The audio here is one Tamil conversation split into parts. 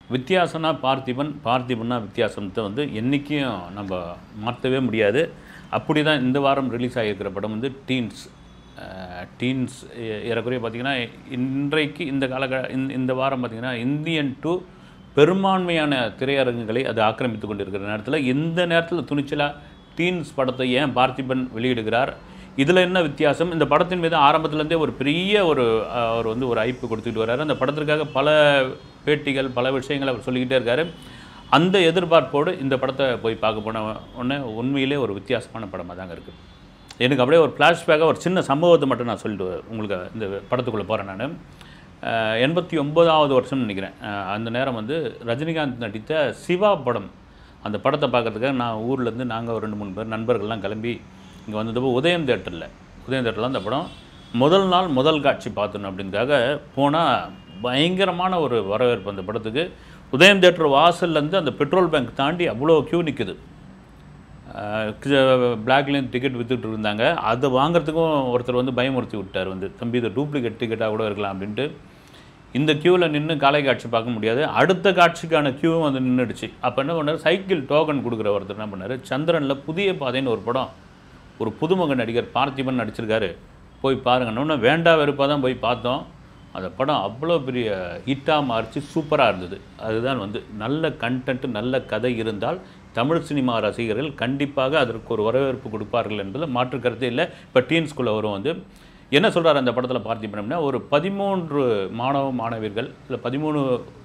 வித்தியாசம்னா பார்த்திபன், பார்த்திபன்னா வித்தியாசத்தை வந்து என்றைக்கும் நம்ம மாற்றவே முடியாது. அப்படி தான் இந்த வாரம் ரிலீஸ் ஆகியிருக்கிற படம் வந்து டீன்ஸ். டீன்ஸ் ஏறக்குறைய பார்த்திங்கன்னா, இன்றைக்கு இந்த வாரம் பார்த்திங்கன்னா, இந்தியன் 2 பெரும்பான்மையான திரையரங்குகளை அது ஆக்கிரமித்து கொண்டிருக்கிற நேரத்தில், இந்த நேரத்தில் துணிச்சலாக டீன்ஸ் படத்தை ஏன் பார்த்திபன் வெளியிடுகிறார்? இதில் என்ன வித்தியாசம்? இந்த படத்தின் மீது ஆரம்பத்துலேருந்தே ஒரு பெரிய அவர் வந்து ஒரு ஐப்பு கொடுத்துட்டு வர்றாரு. அந்த படத்திற்காக பல பேட்டிகள், பல விஷயங்கள் அவர் சொல்லிக்கிட்டே இருக்காரு. அந்த எதிர்பார்ப்போடு இந்த படத்தை போய் பார்க்க போன உடனே உண்மையிலே ஒரு வித்தியாசமான படமாக தாங்க இருக்குது. எனக்கு அப்படியே ஒரு ஃப்ளாஷ்பேக்காக ஒரு சின்ன சம்பவத்தை மட்டும் நான் சொல்லிட்டு உங்களுக்கு இந்த படத்துக்குள்ளே போகிறேன். நான் 89வது வருஷம்னு நினைக்கிறேன். அந்த நேரம் வந்து ரஜினிகாந்த் நடித்த சிவா படம். அந்த படத்தை பார்க்குறதுக்காக நான் ஊர்லேருந்து நாங்கள் ஒரு 2-3 பேர் நண்பர்கள்லாம் கிளம்பி இங்கே வந்தப்போ உதயம் தேட்டரில் அந்த படம் முதல் நாள் முதல் காட்சி பார்த்துணும் அப்படின்றதுக்காக போனால் பயங்கரமான ஒரு வரவேற்பு அந்த படத்துக்கு. உதயம் தேட்டர் வாசல்லேருந்து அந்த பெட்ரோல் பேங்க் தாண்டி அவ்வளோ க்யூ நிற்குது. பிளாக்லேயும் டிக்கெட் விற்றுட்டு இருந்தாங்க. அதை வாங்குறதுக்கும் ஒருத்தர் வந்து பயமுறுத்தி விட்டார். வந்து தம்பி இது டூப்ளிகேட் டிக்கெட்டாக கூட இருக்கலாம் அப்படின்ட்டு. இந்த க்யூவில் நின்று காலை காட்சி பார்க்க முடியாது. அடுத்த காட்சிக்கான க்யூவும் வந்து நின்றுடுச்சு. அப்போ என்ன பண்ணார், சைக்கிள் டோக்கன் கொடுக்குற ஒருத்தர் என்ன பண்ணார், சந்திரனில் புதிய பாதைன்னு ஒரு படம், ஒரு புதுமுக நடிகர் பார்த்திபன் நடிச்சிருக்காரு, போய் பாருங்கன்னு வேண்டா வெறுப்பாக தான் போய் பார்த்தோம். அந்த படம் அவ்வளோ பெரிய ஹிட்டாக மாறிச்சு, சூப்பராக இருந்தது. அதுதான் வந்து நல்ல கண்டென்ட்டு, நல்ல கதை இருந்தால் தமிழ் சினிமா ரசிகர்கள் கண்டிப்பாக அதற்கு ஒரு வரவேற்பு கொடுப்பார்கள் என்பதில் மாற்று கருத்தே இல்லை. இப்போ டீன்ஸ்குள்ளே வரும் வந்து என்ன சொல்கிறார் அந்த படத்தில் பார்த்திபன்னா, ஒரு 13 மாணவியர்கள் இல்லை 13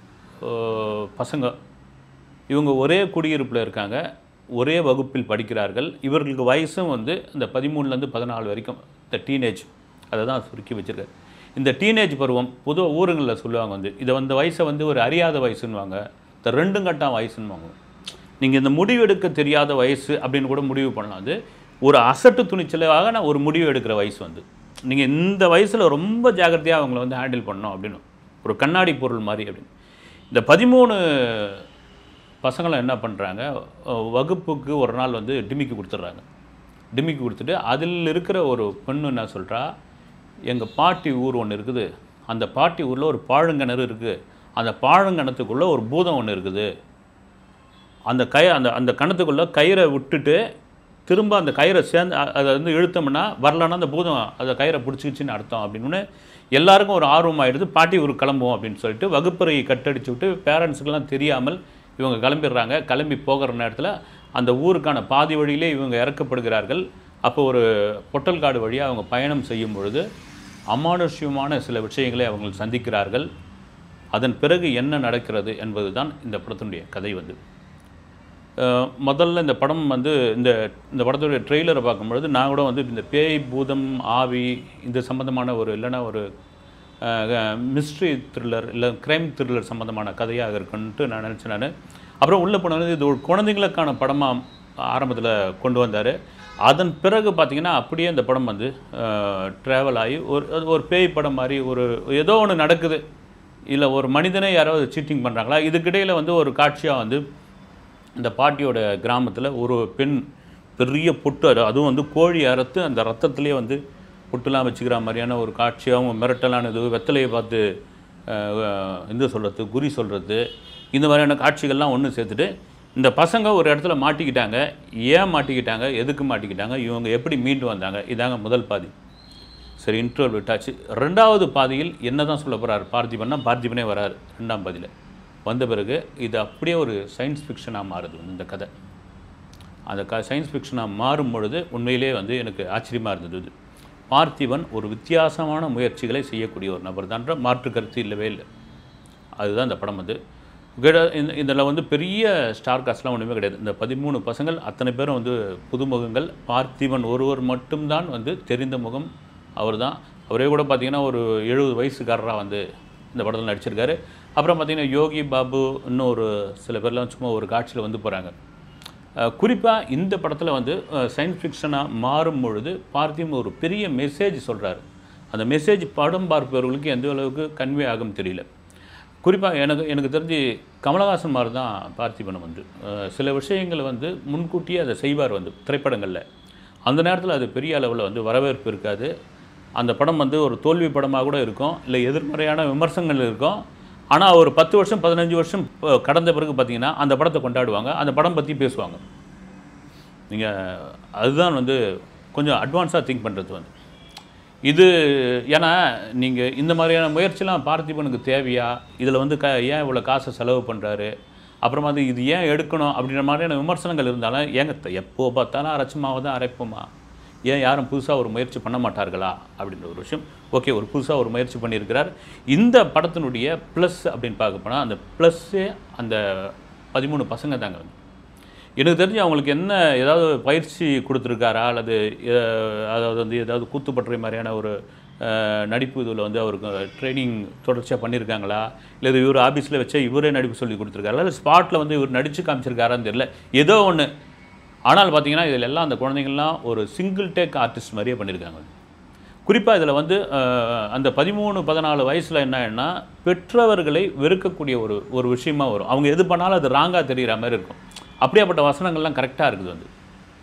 பசங்க, இவங்க ஒரே குடியிருப்பில் இருக்காங்க, ஒரே வகுப்பில் படிக்கிறார்கள். இவர்களுக்கு வயசும் வந்து இந்த 13லேருந்து 14 வரைக்கும் இந்த டீனேஜ், அதை தான் சுருக்கி வச்சுருக்காரு. இந்த டீனேஜ் பருவம் பொதுவாக ஊருங்களில் சொல்லுவாங்க வந்து இதை வந்து வயசை வந்து ஒரு அறியாத வயசுன்னுவாங்க, இந்த 2 கட்டம் வயசுன்னுவாங்க. நீங்கள் இந்த முடிவெடுக்க தெரியாத வயசு அப்படின்னு கூட முடிவு பண்ணலாம். அது ஒரு அசட்டு துணிச்சலாக நான் ஒரு முடிவு எடுக்கிற வயசு வந்து நீங்கள் இந்த வயசில் ரொம்ப ஜாக்கிரதையாக அவங்கள வந்து ஹேண்டில் பண்ணணும் அப்படின்னு, ஒரு கண்ணாடி பொருள் மாதிரி அப்படின்னு. இந்த 13 பசங்களை என்ன பண்ணுறாங்க, வகுப்புக்கு ஒரு நாள் வந்து டிமிக்கி கொடுத்துட்றாங்க. டிமிக்கி கொடுத்துட்டு அதில் இருக்கிற ஒரு பெண்ணு என்ன சொல்கிறா, எங்கள் பாட்டி ஊர் ஒன்று இருக்குது, அந்த பாட்டி ஊரில் ஒரு பாழுங்கிணறு இருக்குது, அந்த பாழுங்கிணத்துக்குள்ளே ஒரு பூதம் ஒன்று இருக்குது, அந்த அந்த கிணத்துக்குள்ளே கயிறை விட்டுட்டு திரும்ப அந்த கயிறை சேர்ந்து அதை வந்து இழுத்தோம்னா வரலன்னா அந்த பூதம் அதை கயிறை பிடிச்சிக்கிச்சின்னு அர்த்தம் அப்படின்னு எல்லாருக்கும் ஒரு ஆர்வம் ஆகிடுது. பாட்டி ஊருக்கு கிளம்புவோம் அப்படின்னு சொல்லிட்டு வகுப்பறையை கட்டடிச்சு விட்டு பேரண்ட்ஸுக்கெல்லாம் தெரியாமல் இவங்க கிளம்பிடுறாங்க. கிளம்பி போகிற நேரத்தில் அந்த ஊருக்கான பாதி வழியிலே இவங்க இறக்கப்படுகிறார்கள். அப்போ ஒரு பொட்டல்காடு வழியாக அவங்க பயணம் செய்யும் பொழுது அமானுஷ்யமான சில விஷயங்களை அவங்க சந்திக்கிறார்கள். அதன் பிறகு என்ன நடக்கிறது என்பது தான் இந்த படத்தினுடைய கதை. வந்து முதல்ல இந்த படம் வந்து இந்த படத்துடைய ட்ரெய்லரை பார்க்கும்பொழுது நான் கூட வந்து இந்த பேய், பூதம், ஆவி இந்த சம்மந்தமான ஒரு இல்லைன்னா ஒரு மிஸ்ட்ரி த்ரில்லர் இல்லை க்ரைம் த்ரில்லர் சம்மந்தமான கதையாக இருக்குன்ட்டு நான் நினச்சேன். நான் அப்புறம் உள்ளே போனது இது ஒரு குழந்தைங்களுக்கான படமாக ஆரம்பத்தில் கொண்டு வந்தார். அதன் பிறகு பார்த்திங்கன்னா அப்படியே இந்த படம் வந்து ட்ராவல் ஆகி ஒரு பேய் படம் மாதிரி ஒரு ஏதோ ஒன்று நடக்குது, இல்லை ஒரு மனிதனை யாராவது சீட்டிங் பண்ணுறாங்களா, இதுக்கிடையில் வந்து ஒரு காட்சியாக வந்து இந்த பாட்டியோட கிராமத்தில் ஒரு பெண் பெரிய பொட்டு, அதுவும் வந்து கோழி அறுத்து அந்த ரத்தத்துலேயே வந்து பொட்டுலாம் வச்சுக்கிற மாதிரியான ஒரு காட்சியாகவும் மிரட்டலானது, வெத்தலையை பார்த்து சொல்கிறது, குறி சொல்கிறது, இந்த மாதிரியான காட்சிகள்லாம் ஒன்று சேர்த்துட்டு இந்த பசங்க ஒரு இடத்துல மாட்டிக்கிட்டாங்க. ஏன் மாட்டிக்கிட்டாங்க, எதுக்கு மாட்டிக்கிட்டாங்க, இவங்க எப்படி மீண்டு வந்தாங்க, இதாங்க முதல் பாதி. சரி, இன்ட்ரோல் விட்டாச்சு. 2வது பாதியில் என்ன தான் சொல்ல போகிறார் பார்த்திபன்னா, பார்த்திபனே வராரு 2ஆம் பாதியில். வந்த பிறகு இது அப்படியே ஒரு சயின்ஸ் ஃபிக்ஷனாக மாறுது வந்து இந்த கதை. அந்த சயின்ஸ் ஃபிக்ஷனாக மாறும் பொழுது உண்மையிலே வந்து எனக்கு ஆச்சரியமாக இருந்தது. பார்த்திபன் ஒரு வித்தியாசமான முயற்சிகளை செய்யக்கூடிய ஒரு நபர் தான்ற மாற்று கருத்து இல்லவே இல்லை. அதுதான் இந்த படம் வந்து இதில் வந்து பெரிய ஸ்டார் காஸ்ட்லாம் ஒன்றுமே கிடையாது. இந்த 13 பசங்கள் அத்தனை பேரும் வந்து புதுமுகங்கள். பார்த்திபன் ஒருவர் மட்டும்தான் வந்து தெரிந்த முகம், அவர் தான். அவரே கூட பார்த்திங்கன்னா ஒரு 70 வயசுக்காரராக வந்து இந்த படத்தில் நடிச்சிருக்காரு. அப்புறம் பார்த்திங்கன்னா யோகி பாபு, இன்னும் ஒரு சில பேர்லாம் சும்மா ஒரு காட்சியில் வந்து போகிறாங்க. குறிப்பாக இந்த படத்தில் வந்து சயின்ஸ் ஃபிக்ஷனாக மாறும் பொழுது பார்த்திபன் ஒரு பெரிய மெசேஜ் சொல்கிறாரு. அந்த மெசேஜ் படம் பார்ப்பவர்களுக்கு எந்த அளவுக்கு கன்வே ஆகும் தெரியல. குறிப்பாக எனக்கு தெரிஞ்சு கமலஹாசன் மாதிரி தான் பார்த்திபன் வந்து சில விஷயங்களை வந்து முன்கூட்டியே அதை செய்வார் வந்து திரைப்படங்களில். அந்த நேரத்தில் அது பெரிய அளவில் வந்து வரவேற்பு இருக்காது. அந்த படம் வந்து ஒரு தோல்வி படமாக கூட இருக்கும், இல்லை எதிர்மறையான விமர்சனங்கள் இருக்கும். ஆனால் ஒரு 10 வருஷம் 15 வருஷம் கடந்த பிறகு பார்த்தீங்கன்னா அந்த படத்தை கொண்டாடுவாங்க, அந்த படம் பற்றி பேசுவாங்க. நீங்கள் அதுதான் வந்து கொஞ்சம் அட்வான்ஸாக திங்க் பண்ணுறது வந்து இது. ஏன்னா நீங்கள் இந்த மாதிரியான முயற்சிலாம் பார்த்திபனுக்கு தேவையா, இதில் வந்து ஏன் இவ்வளோ காசை செலவு பண்ணுறாரு, அப்புறமா வந்து இது ஏன் எடுக்கணும் அப்படின்ற மாதிரியான விமர்சனங்கள் இருந்தாலும், ஏங்க எப்போ பார்த்தாலும் அரைச்ச மாவை தான் அரைப்போமா, ஏன் யாரும் புதுசாக ஒரு முயற்சி பண்ண மாட்டார்களா அப்படின்ற ஒரு விஷயம். ஓகே, ஒரு புதுசாக ஒரு முயற்சி பண்ணியிருக்கிறார். இந்த படத்தினுடைய ப்ளஸ் அப்படின்னு பார்க்க போனால் அந்த ப்ளஸ்ஸே அந்த 13 பசங்க தாங்க. எனக்கு தெரிஞ்சு அவங்களுக்கு என்ன ஏதாவது பயிற்சி கொடுத்துருக்காரா, அல்லது அதாவது வந்து ஏதாவது கூத்துப்பற்றை மாதிரியான ஒரு நடிப்பு இதில் வந்து அவருக்கு ட்ரைனிங் தொடர்ச்சியாக பண்ணியிருக்காங்களா, இல்லை இவர் ஆஃபீஸில் வச்சா இவரே நடிப்பு சொல்லி கொடுத்துருக்காரா, இல்லை ஸ்பாட்டில் வந்து இவர் நடித்து காமிச்சிருக்காரான்னு தெரியல, ஏதோ ஒன்று. ஆனால் பார்த்தீங்கன்னா இதில் எல்லாம் அந்த குழந்தைங்கள்லாம் ஒரு சிங்கிள் டேக் ஆர்டிஸ்ட் மாதிரியே பண்ணியிருக்காங்க. குறிப்பாக இதில் வந்து அந்த 13-14 வயசில் என்னன்னா பெற்றவர்களை வெறுக்கக்கூடிய ஒரு விஷயமா வரும். அவங்க எது பண்ணாலும் அது ராங்காக தெரிகிற மாதிரி இருக்கும். அப்படியாப்பட்ட வசனங்கள்லாம் கரெக்டாக இருக்குது வந்து.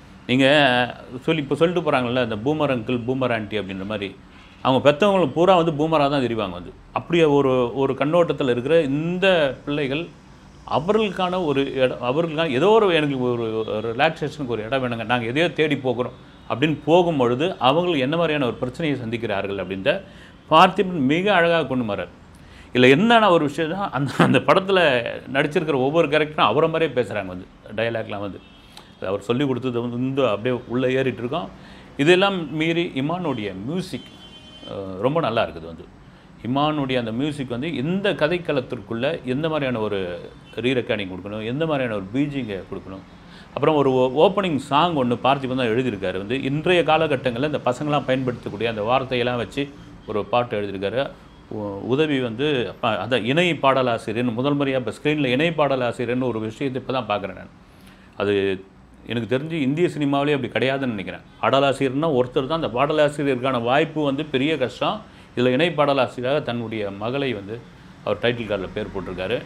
நீங்கள் இப்போ சொல்லிட்டு போகிறாங்கல்ல, இந்த பூமர் அங்கிள் பூமர் ஆண்டி அப்படின்ற மாதிரி, அவங்க பெற்றவங்களுக்கு பூரா வந்து பூமராக தான் தெரிவாங்க வந்து. அப்படியே ஒரு கண்ணோட்டத்தில் இருக்கிற இந்த பிள்ளைகள் அவர்களுக்கான ஒரு இடம், அவர்களுக்கான ஏதோ ஒரு எனக்கு ஒரு ரிலாக்ஸேஷனுக்கு ஒரு இடம் வேணுங்க, நாங்கள் எதையோ தேடி போகிறோம் அப்படின்னு போகும்பொழுது அவங்களுக்கு என்ன மாதிரியான ஒரு பிரச்சனையை சந்திக்கிறார்கள் அப்படின்ற பார்த்திபன் மிக அழகாக கொண்டு வர்றார். இல்லை என்னென்ன ஒரு விஷயம்னா அந்த படத்தில் நடிச்சிருக்கிற ஒவ்வொரு கேரக்டரும் அவரை மாதிரியே பேசுகிறாங்க வந்து. டயலாக்லாம் வந்து அவர் சொல்லி கொடுத்தது வந்து அப்படியே உள்ளே ஏறிட்டு இருக்கோம். இதெல்லாம் மீறி இமானுடைய மியூசிக் ரொம்ப நல்லா இருக்குது வந்து. இமானுடைய அந்த மியூசிக் வந்து எந்த கதைக்களத்திற்குள்ளே எந்த மாதிரியான ஒரு ரீரெக்கார்டிங் கொடுக்கணும், எந்த மாதிரியான ஒரு பீஜிங்கை கொடுக்கணும். அப்புறம் ஒரு ஓப்பனிங் சாங் ஒன்று பார்த்திபன் தான் எழுதியிருக்காரு வந்து. இன்றைய காலகட்டங்களில் இந்த பசங்களாம் பயன்படுத்தக்கூடிய அந்த வார்த்தையெல்லாம் வச்சு ஒரு பாட்டு எழுதியிருக்காரு. உதவி வந்து அதான் இணை பாடலாசிரியர்னு முதல் முறையாக இப்போ ஸ்க்ரீனில் இணை பாடலாசிரியர்னு ஒரு விஷயத்தை இப்போ தான் பார்க்குறேன் நான். அது எனக்கு தெரிஞ்சு இந்திய சினிமாவிலே அப்படி கிடையாதுன்னு நினைக்கிறேன். பாடலாசிரியர்னால் ஒருத்தர் தான். அந்த பாடலாசிரியருக்கான வாய்ப்பு வந்து பெரிய கஷ்டம். இதில் இணை பாடலாசிரியராக தன்னுடைய மகளை வந்து அவர் டைட்டில் கார்டில் பேர் போட்டிருக்காரு.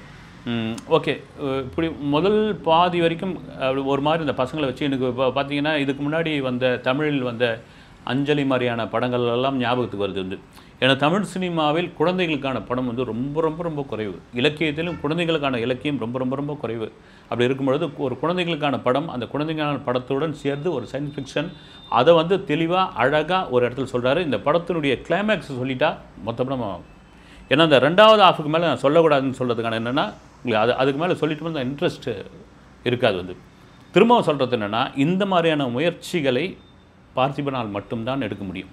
ஓகே, இப்படி முதல் பாதி வரைக்கும் ஒரு மாதிரி இந்த பசங்களை வச்சு எனக்கு இப்போ பார்த்தீங்கன்னா இதுக்கு முன்னாடி வந்த தமிழில் வந்த அஞ்சலி மாதிரியான படங்கள் எல்லாம் ஞாபகத்துக்கு வருது வந்து. ஏன்னா தமிழ் சினிமாவில் குழந்தைகளுக்கான படம் வந்து ரொம்ப ரொம்ப ரொம்ப குறைவு. இலக்கியத்திலும் குழந்தைகளுக்கான இலக்கியம் ரொம்ப ரொம்ப ரொம்ப குறைவு. அப்படி இருக்கும்பொழுது ஒரு குழந்தைகளுக்கான படம், அந்த குழந்தைகளுக்கான படத்துடன் சேர்ந்து ஒரு சயின்ஸ் ஃபிக்ஷன், அதை வந்து தெளிவாக அழகாக ஒரு இடத்துல சொல்கிறாரு. இந்த படத்தினுடைய கிளைமேக்ஸ் சொல்லிட்டா மொத்த படம். ஏன்னா அந்த 2வது ஹாஃபுக்கு மேலே நான் சொல்லக்கூடாதுன்னு சொல்கிறதுக்கான என்னென்னா, உங்களுக்கு அதுக்கு மேலே சொல்லிட்டு வந்து இன்ட்ரெஸ்ட்டு இருக்காது வந்து. திரும்பவும் சொல்கிறது என்னென்னா, இந்த மாதிரியான முயற்சிகளை பார்த்திபனால் மட்டும்தான் எடுக்க முடியும்.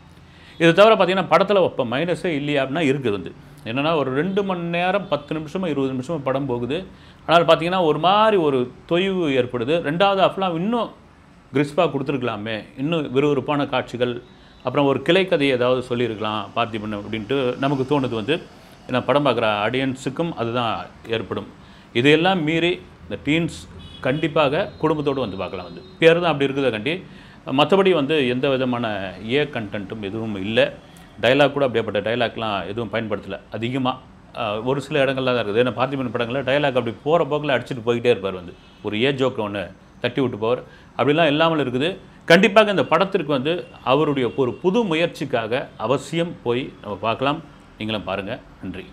இது தவிர பார்த்தீங்கன்னா படத்தில் இப்போ மைனஸே இல்லையா அப்படின்னா இருக்குது வந்து. என்னென்னா ஒரு 2 மணி நேரம் 10 நிமிஷமோ 20 நிமிஷமோ படம் போகுது. ஆனால் பார்த்தீங்கன்னா ஒரு மாதிரி ஒரு தொய்வு ஏற்படுது. 2வது ஹாஃப்லாம் இன்னும் கிறிஸ்பாக கொடுத்துருக்கலாமே, இன்னும் விறுவிறுப்பான காட்சிகள், அப்புறம் ஒரு கிளைக்கதையை ஏதாவது சொல்லியிருக்கலாம் பார்த்திபன் அப்படின்ட்டு நமக்கு தோணுது வந்து. ஏன்னா படம் பார்க்குற ஆடியன்ஸுக்கும் அதுதான் ஏற்படும். இதையெல்லாம் மீறி இந்த டீன்ஸ் கண்டிப்பாக குடும்பத்தோடு வந்து பார்க்கலாம் வந்து. பேர் தான் அப்படி இருக்குதா கண்டி. மற்றபடி வந்து எந்த விதமான கண்டென்ட்டும் எதுவும் இல்லை. டைலாக் கூட அப்படியேப்பட்ட டைலாக்லாம் எதுவும் பயன்படுத்தலை அதிகமாக. ஒரு சில இடங்கள்லாம் தான் இருக்குது. ஏன்னா பார்த்திபன் படங்களில் டைலாக் அப்படி போகிற போக்கில் அடிச்சுட்டு போய்கிட்டே இருப்பார் வந்து. ஒரு ஜோக்கு ஒன்று தட்டி விட்டு போவார். அப்படிலாம் இல்லாமல் இருக்குது. கண்டிப்பாக இந்த படத்திற்கு வந்து அவருடைய ஒரு புது முயற்சிக்காக அவசியம் போய் நம்ம பார்க்கலாம். நீங்களும் பாருங்கள். நன்றி.